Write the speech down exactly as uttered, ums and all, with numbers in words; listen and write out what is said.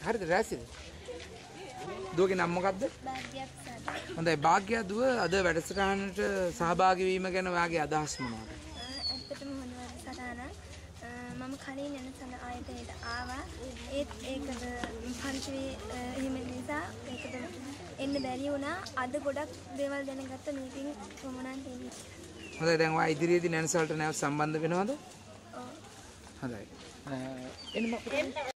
හරිද රැසිද? දුවගේ නම මොකද්ද? භාග්‍යයක් සර්. හොඳයි භාග්‍ය දුව අද වැඩසටහනට සහභාගී වීම ගැන ඔයාගේ අදහස් මොනවද? ඇත්තටම හොඳ වැඩසටහනක්. මම කලින් යන සඳ ආයතනයට ආවා. ඒත් ඒකද පන්තිවේ හිම නිසා ඒකද එන්න බැරි වුණා. අද ගොඩක් දේවල් දැනගත්ත මේකෙන් කොමුණන් තියෙන්නේ. හොඳයි දැන් ඔයා ඉදිරියේදී නැන්සල්ට නැව සම්බන්ධ වෙනවද? ඔව්. හොඳයි. එන්න